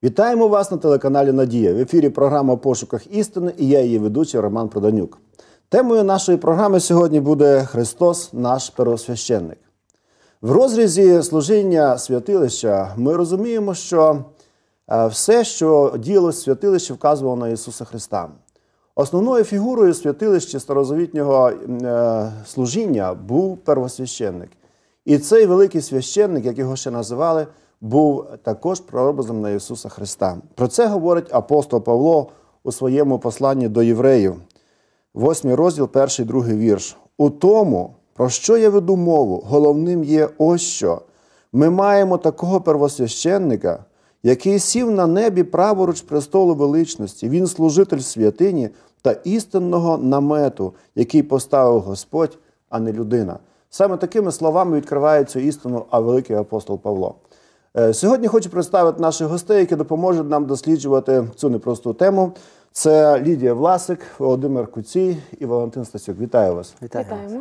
Вітаємо вас на телеканалі «Надія». В ефірі програма «В пошуках істини» і я її ведучий Роман Проданюк. Темою нашої програми сьогодні буде «Христос – наш первосвященник». В розрізі служіння святилища ми розуміємо, що все, що діялось в святилищі, вказувало на Ісуса Христа. Основною фігурою святилища старозавітнього служіння був первосвященник. І цей великий священник, як його ще називали, був також прообразом на Ісуса Христа. Про це говорить апостол Павло у своєму посланні до євреїв. 8 розділ, 1-2 вірш. «У тому, про що я веду мову, головним є ось що. Ми маємо такого первосвященника, який сів на небі праворуч престолу величності. Він служитель святині та істинного намету, який поставив Господь, а не людина». Саме такими словами відкриває цю істину великий апостол Павло. Сьогодні хочу представити наших гостей, які допоможуть нам досліджувати цю непросту тему. Це Лідія Власик, Володимир Куцій і Валентин Стасюк. Вітаю вас. Вітаємо.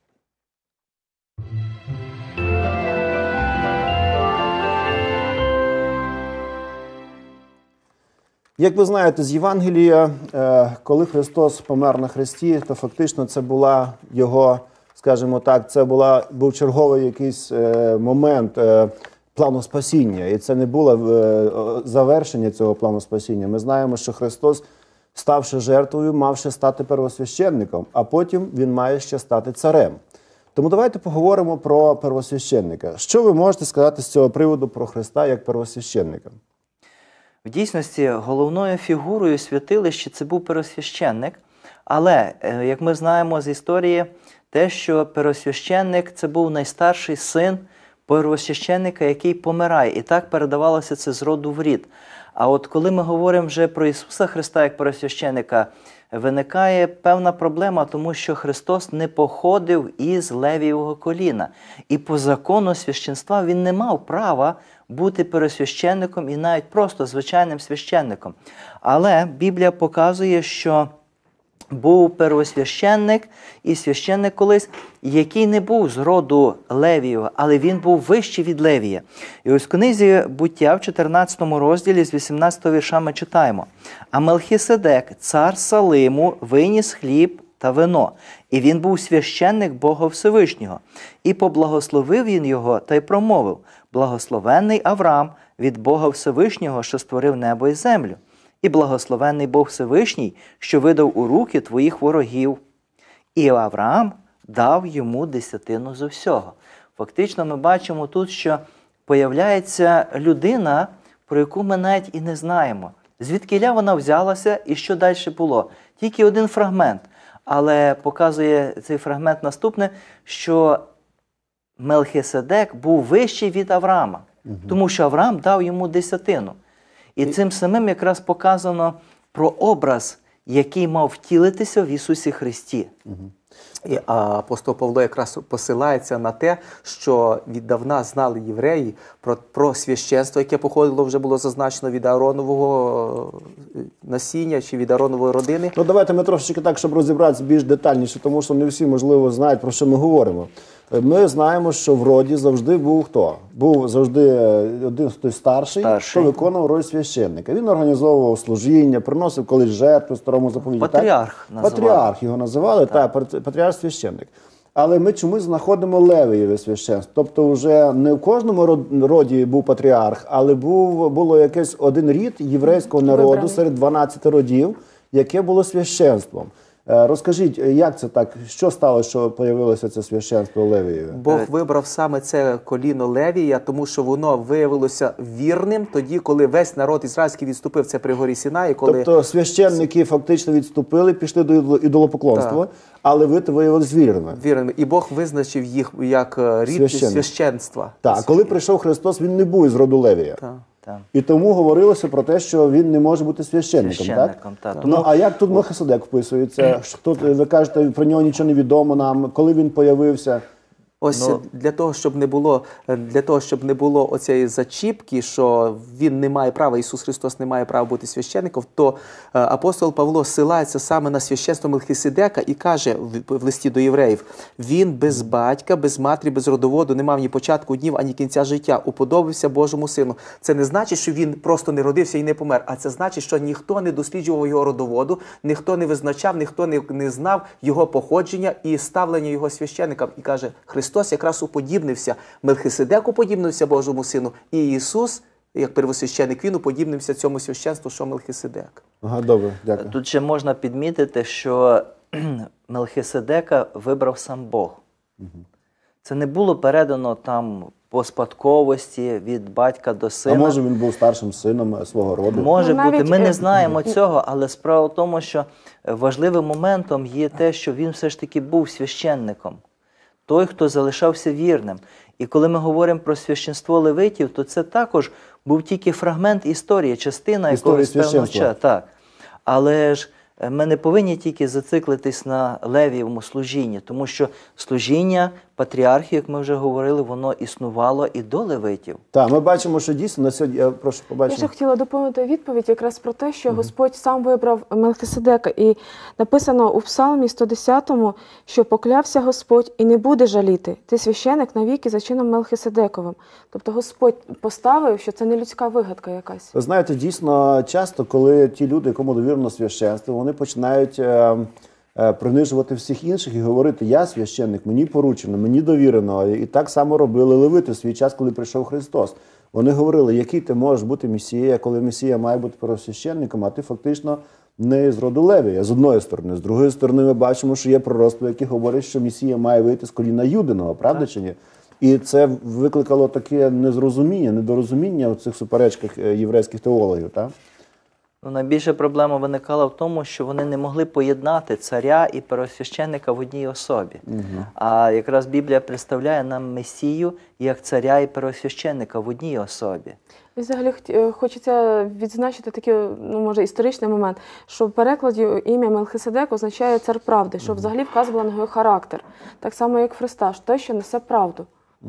Як ви знаєте з Євангелія, коли Христос помер на хресті, то фактично це була його, скажімо так, це був черговий якийсь момент плану спасіння. І це не було завершення цього плану спасіння. Ми знаємо, що Христос, ставши жертвою, мав ще стати первосвященником, а потім Він має ще стати царем. Тому давайте поговоримо про первосвященника. Що ви можете сказати з цього приводу про Христа як первосвященника? В дійсності, головною фігурою святилища це був первосвященник, але, як ми знаємо з історії, те, що первосвященник – це був найстарший син первосвященника, який помирає. І так передавалося це з роду в рід. А от коли ми говоримо вже про Ісуса Христа як первосвященника, виникає певна проблема, тому що Христос не походив із Левієвого коліна. І по закону священства Він не мав права бути первосвященником і навіть просто звичайним священником. Але Біблія показує, що був первосвященник і священник колись, який не був з роду Левієва, але він був вищий від Левія. І ось в книзі «Буття» в 14 розділі з 18 вірша ми читаємо: «А Мелхиседек, цар Салиму, виніс хліб та вино, і він був священник Бога Всевишнього. І поблагословив він його та й промовив: благословенний Авраам від Бога Всевишнього, що створив небо і землю. І благословенний Бог Всевишній, що видав у руки твоїх ворогів. І Авраам дав йому десятину з усього». Фактично ми бачимо тут, що появляється людина, про яку ми навіть і не знаємо. Звідкіля вона взялася і що далі було. Тільки один фрагмент. Але показує цей фрагмент наступне, що Мелхиседек був вищий від Авраама, тому що Авраам дав йому десятину. І цим самим якраз показано про образ, який мав втілитися в Ісусі Христі. І апостол Павло якраз посилається на те, що віддавна знали євреї про священство, яке походило, вже було зазначено, від Ааронового насіння чи від Ааронової родини. Ну, давайте ми трошечки так, щоб розібратися більш детальніше, тому що не всі, можливо, знають, про що ми говоримо. Ми знаємо, що в роді завжди був хто? Був завжди один хтось старший, хто виконував роль священника. Він організовував служіння, приносив колись жертви старому заповіті. Патріарх називали. Патріарх його називали, так, патріарх-священник. Але ми чомусь знаходимо Левієве священство. Тобто вже не в кожному роді був патріарх, але було якийсь один рід єврейського народу серед 12 родів, яке було священством. Розкажіть, як це так? Що сталося, що з'явилося це священство Левієве? Бог вибрав саме це коліно Левія, тому що воно виявилося вірним тоді, коли весь народ ізраїльський відступив. Це при горі Сінаї. Тобто священники фактично відступили, пішли до ідолопоклонства, але ви виявилися вірними. І Бог визначив їх як рід священства. Так, коли прийшов Христос, він не був із роду Левія. Так. І тому говорилося про те, що він не може бути священником, так? Ну, а як тут Мелхиседек вписується? Ви кажете, про нього нічого не відомо нам, коли він появився? Ось для того, щоб не було оцієї зачіпки, що він не має права, Ісус Христос не має права бути священником, то апостол Павло ссилається саме на священство Мелхиседека і каже в листі до євреїв: він без батька, без матері, без родоводу, не мав ні початку днів, ані кінця життя, уподобився Божому Сину. Це не значить, що він просто не родився і не помер, а це значить, що ніхто не досліджував його родоводу, ніхто не визначав, ніхто не знав його походження і ставлення його священникам. І каже, Христос якраз уподібнився, Мелхиседек уподібнився Божому Сину, і Ісус, як первосвященик, він уподібнився цьому священству, що Мелхиседек. Ага, добре, дякую. Тут ще можна підмітити, що Мелхиседека вибрав сам Бог. Це не було передано там по спадковості від батька до сина. А може він був старшим сином свого роду? Може Ну, бути, навіть, ми не знаємо цього, але справа в тому, що важливим моментом є те, що він все ж таки був священником. Той, хто залишався вірним. І коли ми говоримо про священство левитів, то це також був тільки фрагмент історії, частина якогось певного часу. Так. Але ж ми не повинні тільки зациклитись на левієвому служінні, тому що служіння патріархів, як ми вже говорили, воно існувало і до левитів. Так, ми бачимо, що дійсно на сьогодні, я прошу Я побачити. ще хотіла доповнити відповідь якраз про те, що Господь сам вибрав Мелхиседека. І написано у Псалмі 110, що поклявся Господь і не буде жаліти. Ти священик навіки за чином Мелхиседековим. Тобто Господь поставив, що це не людська вигадка якась. Ви знаєте, дійсно часто, коли ті люди, якому довірено священство, вони починають принижувати всіх інших і говорити: я священник, мені поручено, мені довірено. І так само робили левити в свій час, коли прийшов Христос. Вони говорили, який ти можеш бути Месія, коли Месія має бути первосвященником, а ти фактично не з роду Левія, з одної сторони. З другої сторони ми бачимо, що є пророцтво, які говорять, що Месія має вийти з коліна Юдиного, правда чи ні? І це викликало таке незрозуміння, недорозуміння в цих суперечках єврейських теологів, так? Ну, найбільша проблема виникала в тому, що вони не могли поєднати царя і первосвященника в одній особі. А якраз Біблія представляє нам Месію як царя і первосвященника в одній особі. І взагалі хочеться відзначити такий, ну, може, історичний момент, що в перекладі ім'я Мелхиседек означає цар правди, що взагалі вказувало на його характер. Так само, як Христа, той, що несе правду.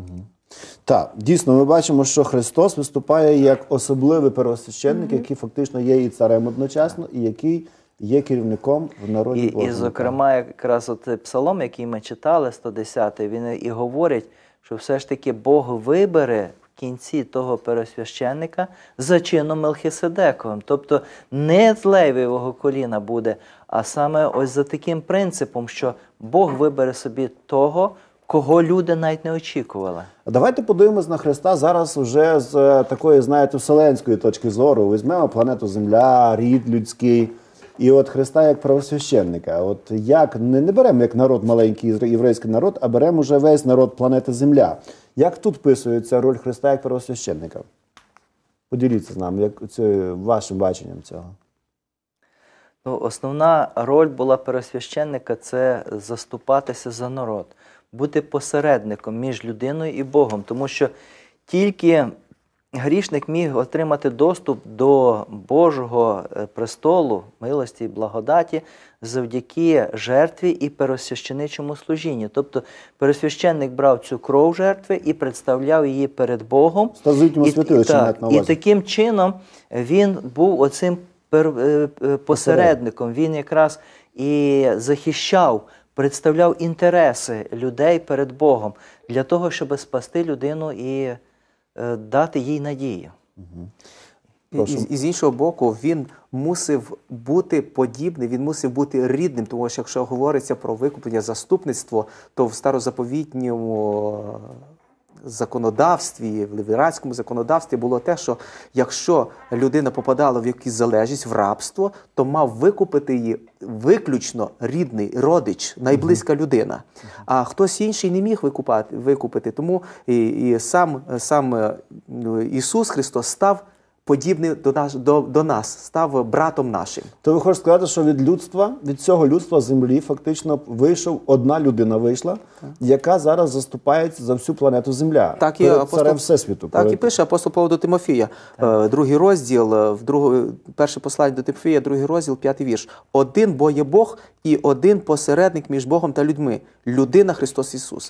Так, дійсно, ми бачимо, що Христос виступає як особливий первосвященник, який фактично є і царем одночасно, і який є керівником в народі Божому. І зокрема, якраз от псалом, який ми читали, 110-й, він і говорить, що все ж таки Бог вибере в кінці того первосвященника за чином Мелхиседековим. Тобто не з Левієвого коліна буде, а саме ось за таким принципом, що Бог вибере собі того, кого люди навіть не очікували. Давайте подивимось на Христа зараз вже з такої, знаєте, вселенської точки зору. Візьмемо планету Земля, рід людський, і от Христа як правосвященника. От як, не беремо як народ, маленький єврейський народ, а беремо вже весь народ планети Земля. Як тут вписується роль Христа як правосвященника? Поділіться з нами, як це вашим баченням цього. Ну, основна роль була первосвященника – це заступатися за народ, бути посередником між людиною і Богом, тому що тільки грішник міг отримати доступ до Божого престолу, милості і благодаті завдяки жертві і первосвященичому служінню. Тобто первосвященник брав цю кров жертви і представляв її перед Богом. Старозавітньому святилищі мають на увазі. І таким чином він був оцим посередником. Він якраз і захищав, представляв інтереси людей перед Богом для того, щоб спасти людину і дати їй надію. І з іншого боку, він мусив бути подібний, він мусив бути рідним, тому що якщо говориться про викуплення, заступництво, то в старозаповітньому законодавстві, в левіратському законодавстві було те, що якщо людина попадала в якусь залежність, в рабство, то мав викупити її виключно рідний, родич, найблизька людина. А хтось інший не міг викупити. Тому і сам Ісус Христос став подібний до нас, став братом нашим. То ви хочете сказати, що від людства, від цього людства землі фактично вийшов, одна людина вийшла, яка зараз заступається за всю планету Земля. Так і царем Всесвіту. Так і пише апостол Павло до Тимофія, другий розділ, перше послання до Тимофія, другий розділ, 5-й вірш. Один бо є Бог і один посередник між Богом та людьми. Людина Христос Ісус.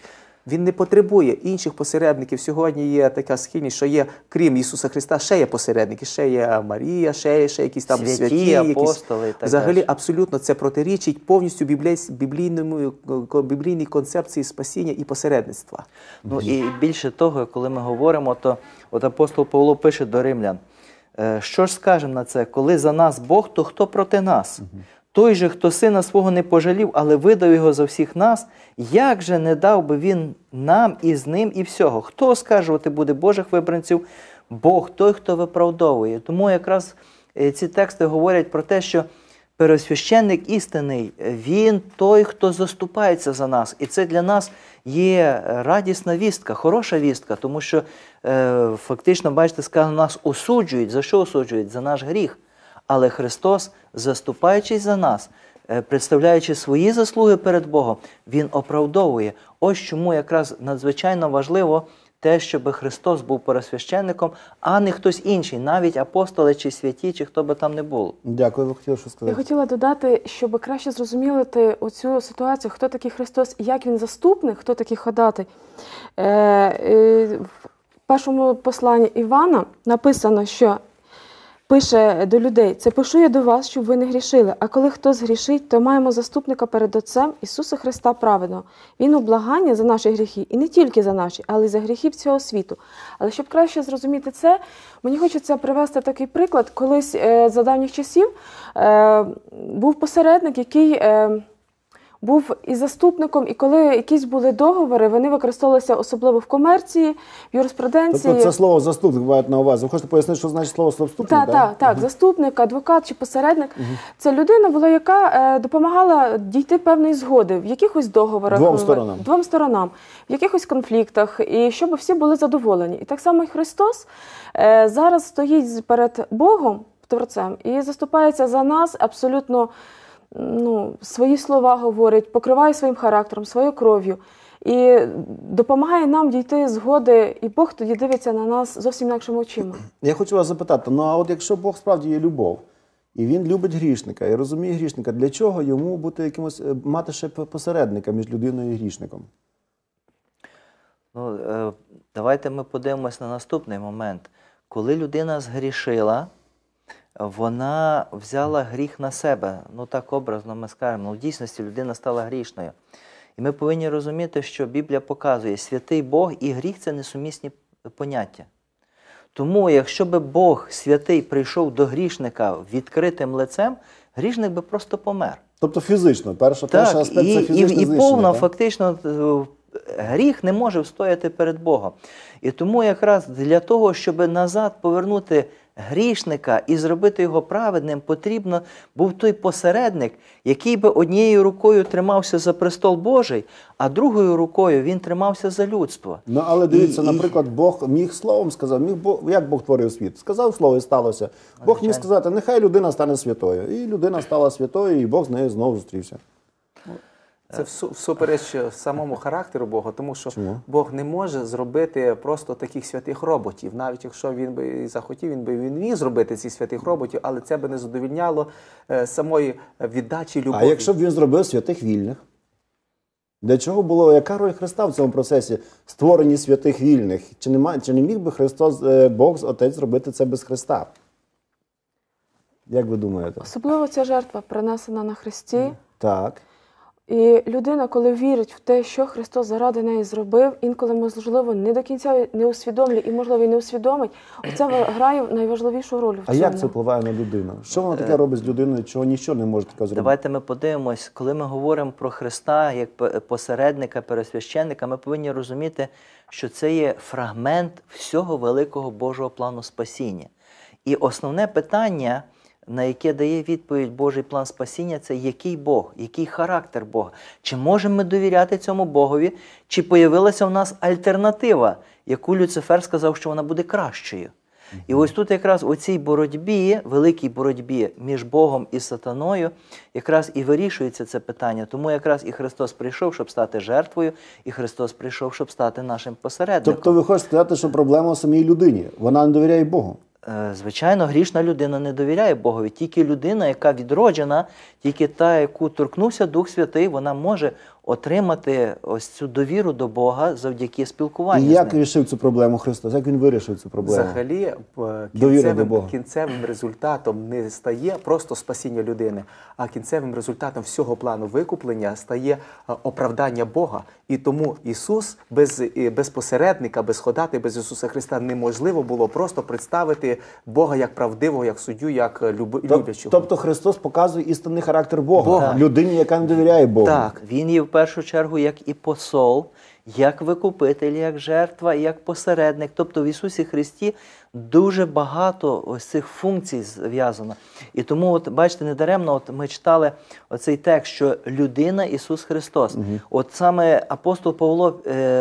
Він не потребує інших посередників. Сьогодні є така схильність, що є, крім Ісуса Христа, ще є посередники, ще є Марія, ще якісь там святі, апостоли. Взагалі, абсолютно це протирічить повністю біблійній концепції спасіння і посередництва. Ну і більше того, коли ми говоримо, то от апостол Павло пише до римлян, що ж скажемо на це? Коли за нас Бог, то хто проти нас? Той же, хто сина свого не пожалів, але видав його за всіх нас, як же не дав би він нам і з ним і всього? Хто оскаржувати буде Божих вибранців? Бог, той, хто виправдовує. Тому якраз ці тексти говорять про те, що первосвященник істинний, він той, хто заступається за нас. І це для нас є радісна вістка, хороша вістка, тому що фактично, бачите, сказано, нас осуджують. За що осуджують? За наш гріх. Але Христос, заступаючись за нас, представляючи свої заслуги перед Богом, Він оправдовує. Ось чому якраз надзвичайно важливо те, щоб Христос був первосвященником, а не хтось інший, навіть апостоли чи святі, чи хто би там не було. Дякую, ви хотіли що сказати? Я хотіла додати, щоб краще зрозуміти оцю ситуацію, хто такий Христос, як Він заступник, хто такий ходатай. В першому посланні Івана написано, що пише до людей: «Це пишу я до вас, щоб ви не грішили, а коли хтось грішить, то маємо заступника перед Отцем Ісуса Христа праведного. Він облагання за наші гріхи, і не тільки за наші, але й за гріхи всього світу». Але щоб краще зрозуміти це, мені хочеться привести такий приклад. Колись за давніх часів був посередник, який був і заступником, і коли якісь були договори, вони використовувалися особливо в комерції, в юриспруденції. Тобто це слово «заступник» мають на увазі. Ви хочете пояснити, що значить слово «заступник»? Так. Заступник, адвокат чи посередник. Це людина була, яка допомагала дійти певної згоди в якихось договорах. Двом сторонам. В якихось конфліктах, і щоб всі були задоволені. І так само і Христос зараз стоїть перед Богом, Творцем, і заступається за нас абсолютно, свої слова говорить, покриває своїм характером, своєю кров'ю і допомагає нам дійти згоди, і Бог тоді дивиться на нас зовсім інакшими очима. Я хочу вас запитати, а от якщо Бог справді є любов, і Він любить грішника, і розуміє грішника, для чого йому бути мати ще посередника між людиною і грішником? Давайте ми подивимось на наступний момент. Коли людина згрішила, вона взяла гріх на себе. Так образно ми скажемо. В дійсності людина стала грішною. І ми повинні розуміти, що Біблія показує, святий Бог і гріх – це несумісні поняття. Тому, якщо би Бог святий прийшов до грішника відкритим лицем, грішник би просто помер. Тобто фізично, перший аспект – це фізичне знищення. І повно, фактично, гріх не може встояти перед Богом. І тому якраз для того, щоб назад повернути грішника і зробити його праведним, потрібно був той посередник, який би однією рукою тримався за престол Божий, а другою рукою він тримався за людство. Але дивіться, наприклад, Бог міг словом сказав, як Бог творив світ? Сказав слово і сталося. Бог міг сказати, нехай людина стане святою. І людина стала святою, і Бог з нею знову зустрівся. Це всупереч самому характеру Бога, тому що Бог не може зробити просто таких святих роботів. Навіть якщо він би і захотів, він міг зробити цих святих роботів, але це би не задовільняло самої віддачі любові. А якщо б він зробив святих вільних? Для чого було, яка роль Христа в цьому процесі створенні святих вільних? Чи не міг би Христос, Бог, Отець, зробити це без Христа? Як ви думаєте? Особливо ця жертва принесена на Христі. Так. І людина, коли вірить в те, що Христос заради неї зробив, інколи, можливо, не до кінця не усвідомлює і, можливо, і не усвідомить, це грає найважливішу роль в цьому. А як це впливає на людину? Що вона таке робить з людиною, чого нічого не може таке зробити? Давайте ми подивимось, коли ми говоримо про Христа як посередника, первосвященника, ми повинні розуміти, що це є фрагмент всього великого Божого плану спасіння. І основне питання, на яке дає відповідь Божий план спасіння, це який Бог, який характер Бога. Чи можемо ми довіряти цьому Богові, чи появилася в нас альтернатива, яку Люцифер сказав, що вона буде кращою. І ось тут якраз у цій боротьбі, великій боротьбі між Богом і сатаною, якраз і вирішується це питання. Тому якраз і Христос прийшов, щоб стати жертвою, і Христос прийшов, щоб стати нашим посередником. Тобто ви хочете сказати, що проблема у самій людині, вона не довіряє Богу? Звичайно, грішна людина не довіряє Богові. Тільки людина, яка відроджена, тільки та, яку торкнувся Дух Святий, вона може отримати ось цю довіру до Бога завдяки спілкуванню І з як ним. рішив цю проблему Христос? Як він вирішив цю проблему? Взагалі, Довіра до Бога. кінцевим результатом не стає просто спасіння людини, а кінцевим результатом всього плану викуплення стає оправдання Бога. І тому Ісус без посередника, без ходати, без Ісуса Христа неможливо було просто представити Бога як правдивого, як суддю, як люблячого. Тобто Христос показує істинний характер Бога, Так. людині, яка не довіряє Богу. Так. Він є в першу чергу як і посол, як викупитель, як жертва, як посередник. Тобто в Ісусі Христі дуже багато ось цих функцій зв'язано. І тому, от бачите, недаремно от ми читали оцей текст, що людина Ісус Христос. От саме апостол Павло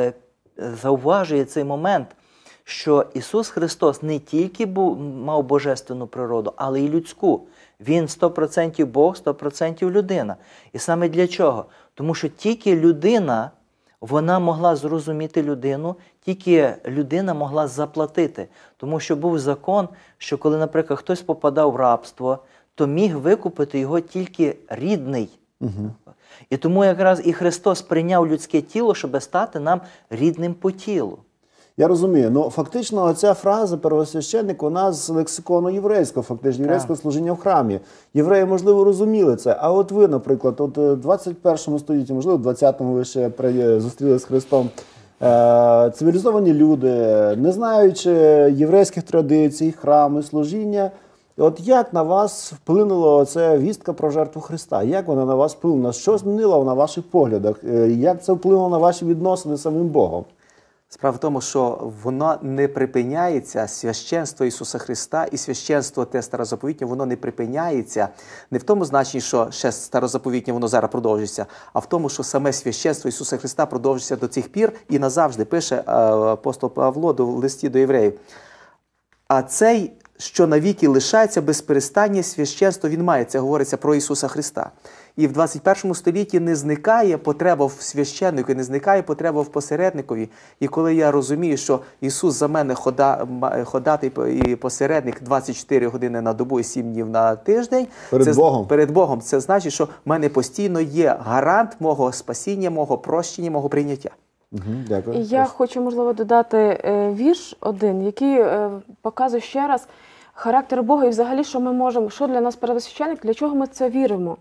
зауважує цей момент, що Ісус Христос не тільки мав божественну природу, але й людську. Він 100% Бог, 100% людина. І саме для чого? Тому що тільки людина, вона могла зрозуміти людину, тільки людина могла заплатити. Тому що був закон, що коли, наприклад, хтось попадав в рабство, то міг викупити його тільки рідний. І тому якраз і Христос прийняв людське тіло, щоб стати нам рідним по тілу. Я розумію. Ну, фактично, оця фраза «первосвященник», вона з лексикону єврейського, фактично, єврейського служіння в храмі. Євреї, можливо, розуміли це. А от ви, наприклад, от в 21 столітті, можливо, в 20-му ви ще зустрілися з Христом, цивілізовані люди, не знаючи єврейських традицій, храми, служіння, от як на вас вплинула ця вістка про жертву Христа? Як вона на вас вплинула? Що змінила на ваших поглядах? Як це вплинуло на ваші відносини з самим Богом? Справа в тому, що воно не припиняється, священство Ісуса Христа і священство те старозаповітнє, воно не припиняється не в тому значенні, що ще старозаповітнє воно зараз продовжується, а в тому, що саме священство Ісуса Христа продовжується до цих пір і назавжди, пише апостол Павло в листі до євреїв. А цей, що навіки лишається без перестання священство він має. Це говориться про Ісуса Христа. І в 21 столітті не зникає потреба в священнику, не зникає потреба в посередникові. І коли я розумію, що Ісус за мене ходатий і посередник 24 години на добу і 7 днів на тиждень, перед Богом, це значить, що в мене постійно є гарант мого спасіння, мого прощення, мого прийняття. Дякую. І я хочу, можливо, додати вірш один, який показує ще раз характер Бога і взагалі, що ми можемо, що для нас первосвященник, для чого ми це віримо.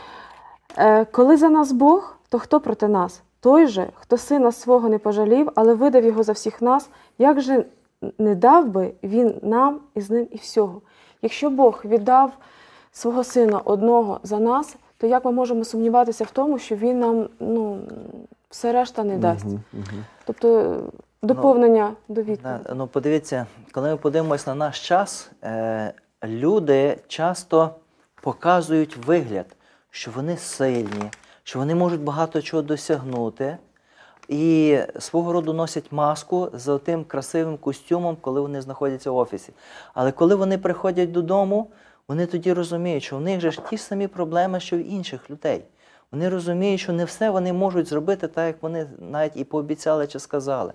Коли за нас Бог, то хто проти нас? Той же, хто сина свого не пожалів, але видав його за всіх нас, як же не дав би він нам і з ним і всього? Якщо Бог віддав свого сина одного за нас, то як ми можемо сумніватися в тому, що він нам все решта не дасть? Тобто доповнення до відповіді. Ну, подивіться, коли ми подивимось на наш час, люди часто показують вигляд, що вони сильні, що вони можуть багато чого досягнути, і свого роду носять маску з тим красивим костюмом, коли вони знаходяться в офісі. Але коли вони приходять додому, вони тоді розуміють, що в них же ж ті ж самі проблеми, що й в інших людей. Вони розуміють, що не все вони можуть зробити так, як вони навіть і пообіцяли чи сказали.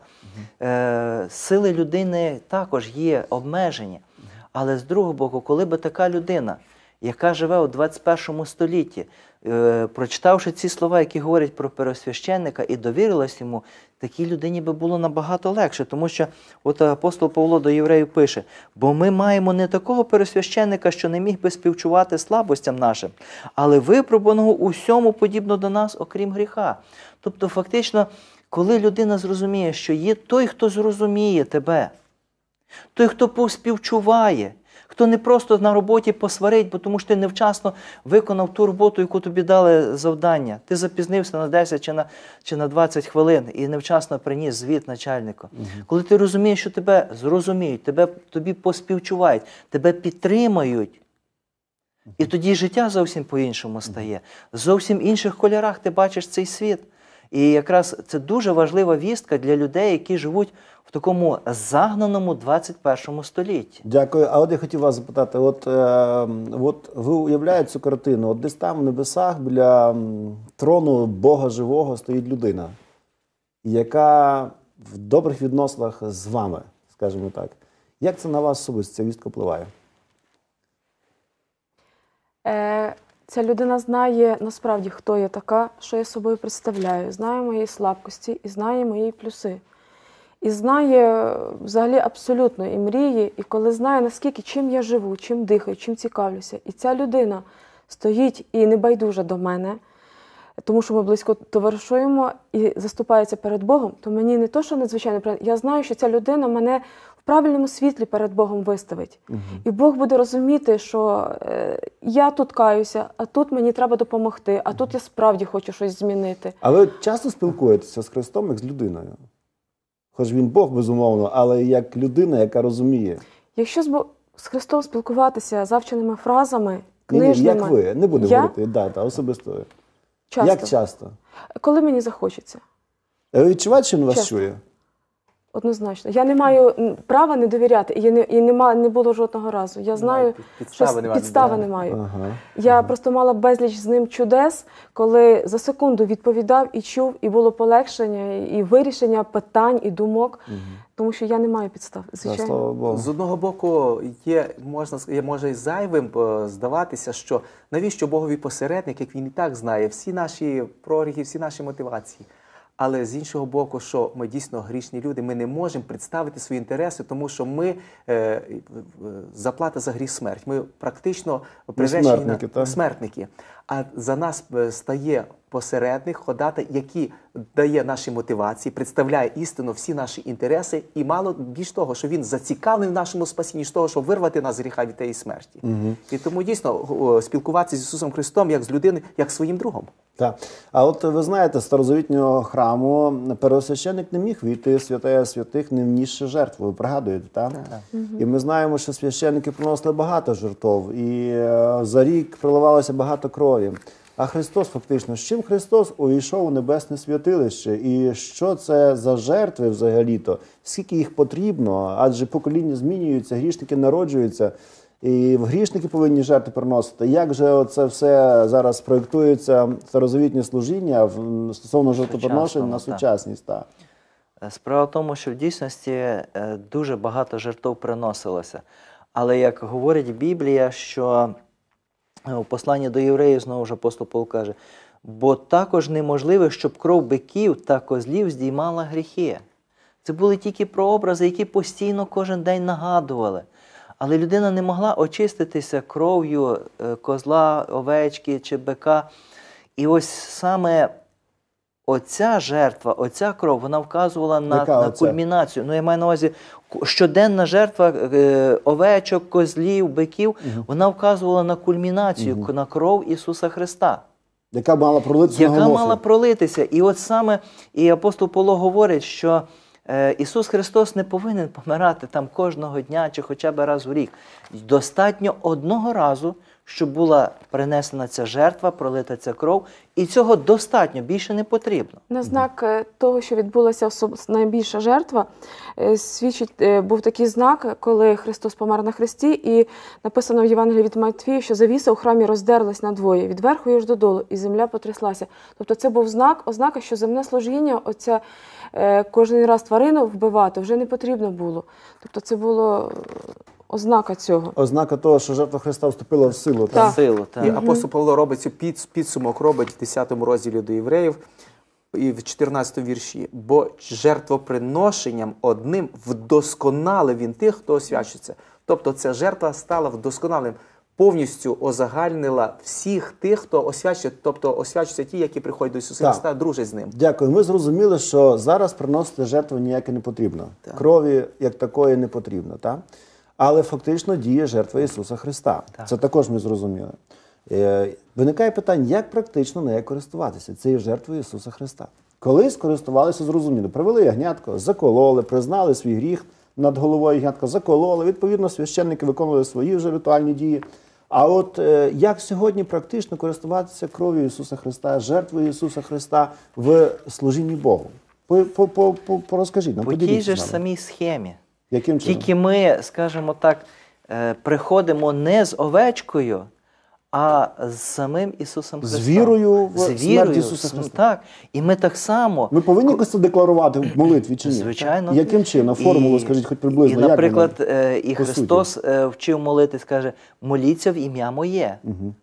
Сили людини також є обмежені. Але з другого боку, коли би така людина, яка живе у 21 столітті, прочитавши ці слова, які говорять про первосвященника, і довірилась йому, такій людині би було набагато легше. Тому що от апостол Павло до євреїв пише: «Бо ми маємо не такого первосвященника, що не міг би співчувати слабостям нашим, але випробуваного у всьому подібно до нас, окрім гріха». Тобто фактично, коли людина зрозуміє, що є той, хто зрозуміє тебе, той, хто поспівчуває, хто не просто на роботі посварить, бо тому що ти невчасно виконав ту роботу, яку тобі дали завдання. Ти запізнився на 10 чи на 20 хвилин і невчасно приніс звіт начальнику. Коли ти розумієш, що тебе зрозуміють, тобі поспівчувають, тебе підтримають, і тоді життя зовсім по-іншому стає. В зовсім інших кольорах ти бачиш цей світ. І якраз це дуже важлива вістка для людей, які живуть в такому загнаному 21 столітті. Дякую. А от я хотів вас запитати, от ви уявляєте цю картину, от десь там в небесах біля трону Бога живого стоїть людина, яка в добрих відносинах з вами, скажімо так. Як це на вас особисто, ця вістка впливає? Ця людина знає насправді, хто я така, що я собою представляю, знає мої слабкості і знає мої плюси. І знає взагалі абсолютно і мрії, і коли знає, наскільки, чим я живу, чим дихаю, чим цікавлюся. І ця людина стоїть і не байдужа до мене, тому що ми близько товаришуємо і заступається перед Богом, то мені не то, що надзвичайно приємно, я знаю, що ця людина мене в правильному світлі перед Богом виставить. І Бог буде розуміти, що я тут каюся, а тут мені треба допомогти, а тут я справді хочу щось змінити. А ви часто спілкуєтеся з Христом як з людиною? Хоч він Бог, безумовно, але як людина, яка розуміє. Якщо з Христом спілкуватися завченими фразами, Ні, книжними... як ви? Не буду я? говорити, особисто. Часто. Як часто? Коли мені захочеться. Ви відчуваєте, що він вас Часто. чує? Однозначно. Я не маю права не довіряти, і не було жодного разу. Я знаю, що підстави не маю. Ага. Я просто мала безліч з ним чудес, коли за секунду відповідав і чув, і було полегшення, і вирішення питань, і думок, тому що я не маю підстав, звичайно. Слава Богу. З одного боку, може і зайвим здаватися, що навіщо Богові посередник, як він і так знає всі наші проріги, всі наші мотивації. Але з іншого боку, що ми дійсно грішні люди, ми не можемо представити свої інтереси, тому що ми заплата за гріх смерть. Ми практично приречені на смертники. А за нас стає посередник, ходатай, який дає наші мотивації, представляє істину, всі наші інтереси. І мало більш того, що він зацікавлений в нашому спасінні, з того, щоб вирвати нас з гріха від тієї смерті. І тому дійсно спілкуватися з Ісусом Христом як з людиною, як з своїм другом. Так. А от ви знаєте, з старозавітнього храму первосвященник не міг війти в святая святих, не внісши жертву. Ви пригадуєте, так? І ми знаємо, що священники приносили багато жертв, і за рік проливалося багато крові. А Христос фактично, з чим Христос увійшов у небесне святилище? І що це за жертви взагалі-то? Скільки їх потрібно? Адже покоління змінюються, грішники народжуються. І грішники повинні жертви приносити. Як же це все зараз проєктується старозавітнє служіння стосовно жертвоприношень на сучасність? Так. Справа в тому, що в дійсності дуже багато жертв приносилося. Але як говорить Біблія, що у посланні до євреїв, знову ж апостол Павло каже, бо також неможливо, щоб кров биків та козлів здіймала гріхи. Це були тільки прообрази, які постійно кожен день нагадували. Але людина не могла очиститися кров'ю козла, овечки чи бика. І ось саме оця жертва, оця кров, вона вказувала на кульмінацію. Ну, я маю на увазі, щоденна жертва овечок, козлів, биків, вона вказувала на кульмінацію, на кров Ісуса Христа. Яка мала пролитися на Голгофі. Яка мала пролитися. І от саме, і апостол Павло говорить, що Ісус Христос не повинен помирати там кожного дня чи хоча б раз в рік. Достатньо одного разу, щоб була принесена ця жертва, пролита ця кров, і цього достатньо, більше не потрібно. На знак того, що відбулася найбільша жертва, був такий знак, коли Христос помер на хресті, і написано в Євангелії від Матвія, що завіса у храмі роздерлась надвоє, від верху і аж додолу, і земля потряслася. Тобто це був знак, ознака, що земне служіння, оця кожен раз тварину вбивати вже не потрібно було. Тобто це було ознака цього. Ознака того, що жертва Христа вступила в силу. Так. Силу, так. І апостол Павло робить цю підсумок, робить в 10 розділі до євреїв і в 14 вірші. Бо жертвоприношенням одним вдосконалив він тих, хто освячується. Тобто ця жертва стала вдосконалим, повністю озагальнила всіх тих, хто освячується, тобто освячуються ті, які приходять до Ісуса Христа, дружать з Ним. Дякую. Ми зрозуміли, що зараз приносити жертву ніяке не потрібно. Так. Крові як такої не потрібно. Так? Але фактично діє жертва Ісуса Христа. Так. Це також ми зрозуміли. Виникає питання, як практично нею користуватися цією жертвою Ісуса Христа. Колись користувалися, зрозуміло. Привели ягнятко, закололи, признали свій гріх над головою ягнятка, закололи. Відповідно, священники виконували свої вже ритуальні дії. А от як сьогодні практично користуватися кров'ю Ісуса Христа, жертвою Ісуса Христа в служінні Богу? Порозкажіть нам, по тій же ж самій схемі. Яким чином? Тільки ми, скажімо так, приходимо не з овечкою, а з самим Ісусом Христом. З вірою в смерть Ісуса Христа. Так. І ми так само... Ми повинні якось це декларувати в молитві чи ні? Звичайно. Яким чином? Формулу, скажіть, хоч приблизно. І, наприклад, і по Христос вчив молитись, каже, моліться в ім'я моє.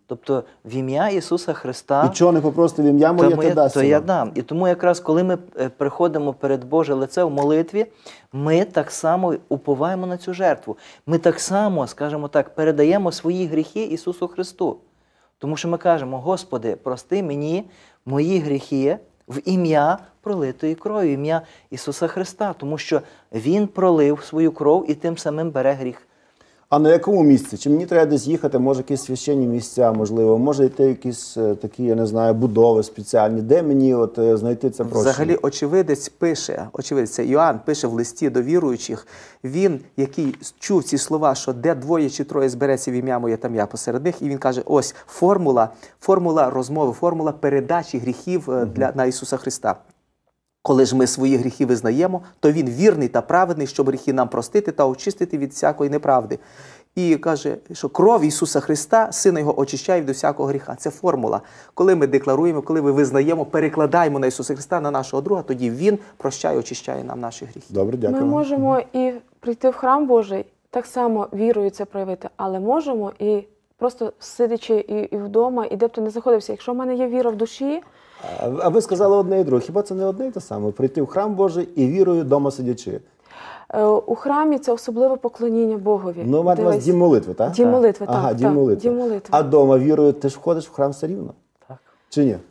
Тобто в ім'я Ісуса Христа. І чого не попросити в ім'я моє, Тому ти дасть то я вам. дам. І тому якраз коли ми приходимо перед Боже лице в молитві, ми так само уповаємо на цю жертву. Ми так само, скажімо так, передаємо свої гріхи Ісусу Христу. Тому що ми кажемо: Господи, прости мені мої гріхи в ім'я пролитої крові, в ім'я Ісуса Христа. Тому що Він пролив свою кров і тим самим бере гріх. А на якому місці? Чи мені треба десь їхати, може якісь священні місця, можливо, може йти якісь такі, я не знаю, будови спеціальні, де мені от знайти це прощення? Взагалі очевидець пише, це Іоанн пише в листі до віруючих, він, який чув ці слова, що де двоє чи троє збереться в ім'я моє, там я посеред них, і він каже: ось формула розмови, формула передачі гріхів на Ісуса Христа. Коли ж ми свої гріхи визнаємо, то Він вірний та праведний, щоб гріхи нам простити та очистити від всякої неправди. І каже, що кров Ісуса Христа, Сина Його, очищає від усякого гріха. Це формула. Коли ми декларуємо, коли ми визнаємо, перекладаємо на Ісуса Христа, на нашого друга, тоді Він прощає, очищає нам наші гріхи. Добре, дякую. Ми можемо і прийти в храм Божий, так само вірою це проявити, але можемо і просто сидячи і вдома, і де б ти не знаходився. Якщо в мене є віра в душі. А ви сказали одне і друге. Хіба це не одне і те саме? Прийти в храм Божий і вірою вдома сидячи. У храмі це особливе поклоніння Богові. Ну, мати у вас дім молитви, так? Дім молитви, так. Ага, дім молитви. Дім молитви. А вдома вірою ти ж входиш в храм все рівно? Так. Чи ні?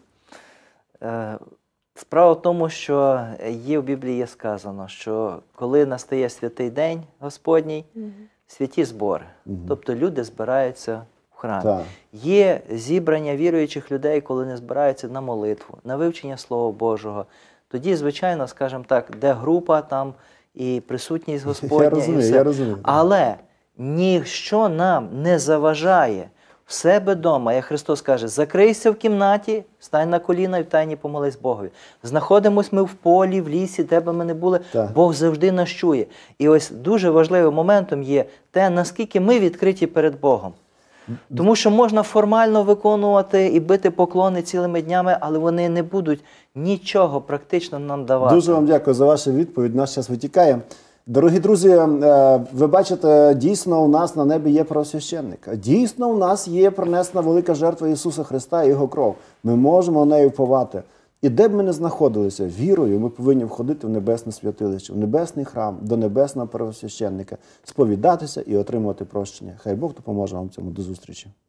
Справа в тому, що в Біблії сказано, що коли настає святий день Господній, святі збори. Тобто люди збираються в храмі. Так. Є зібрання віруючих людей, коли не збираються на молитву, на вивчення Слова Божого. Тоді, звичайно, скажімо так, де група, там і присутність Господня. Я розумію. Але ніщо нам не заважає в себе вдома, як Христос каже: закрийся в кімнаті, стань на коліна і в тайні помолись Богові. Знаходимось ми в полі, в лісі, де би ми не були, Так. Бог завжди нас чує. І ось дуже важливим моментом є те, наскільки ми відкриті перед Богом. Тому що можна формально виконувати і бити поклони цілими днями, але вони не будуть нічого практично нам давати. Дуже вам дякую за вашу відповідь. Наш час витікає. Дорогі друзі, ви бачите, дійсно у нас на небі є первосвященник. Дійсно у нас є принесена велика жертва Ісуса Христа і Його кров. Ми можемо нею вповати. І де б ми не знаходилися, вірою ми повинні входити в небесне святилище, в небесний храм, до небесного первосвященника, сповідатися і отримувати прощення. Хай Бог допоможе вам в цьому. До зустрічі.